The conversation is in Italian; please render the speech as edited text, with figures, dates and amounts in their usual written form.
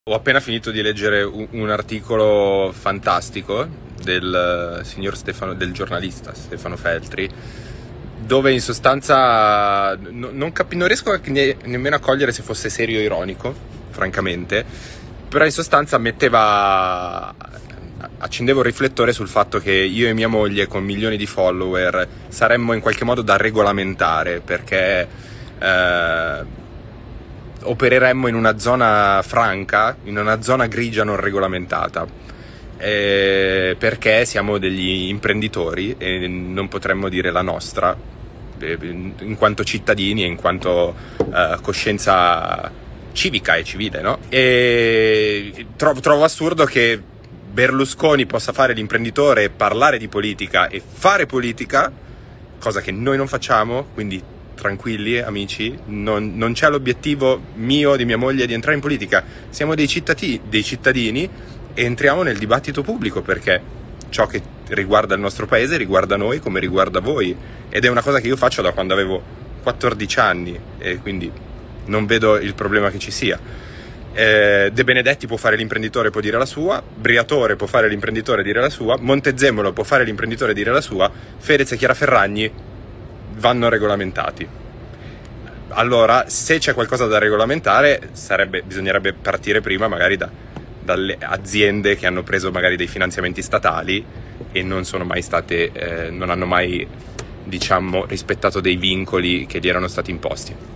Ho appena finito di leggere un articolo fantastico del signor Stefano, del giornalista Stefano Feltri, dove in sostanza non riesco nemmeno a cogliere se fosse serio o ironico, francamente, però in sostanza accendevo il riflettore sul fatto che io e mia moglie, con milioni di follower, saremmo in qualche modo da regolamentare, perché opereremmo in una zona franca, in una zona grigia non regolamentata, perché siamo degli imprenditori e non potremmo dire la nostra in quanto cittadini e in quanto coscienza civica e civile, no? E trovo assurdo che Berlusconi possa fare l'imprenditore e parlare di politica e fare politica, cosa che noi non facciamo, quindi tranquilli amici, non c'è l'obiettivo mio, di mia moglie, di entrare in politica. Siamo dei cittadini e entriamo nel dibattito pubblico, perché ciò che riguarda il nostro paese riguarda noi come riguarda voi, ed è una cosa che io faccio da quando avevo 14 anni e quindi non vedo il problema che ci sia. De Benedetti può fare l'imprenditore, può dire la sua, Briatore può fare l'imprenditore e dire la sua, Montezemolo può fare l'imprenditore e dire la sua, Fedez e Chiara Ferragni vanno regolamentati. Allora, se c'è qualcosa da regolamentare, bisognerebbe partire prima magari dalle aziende che hanno preso magari dei finanziamenti statali e non hanno mai, diciamo, rispettato dei vincoli che gli erano stati imposti.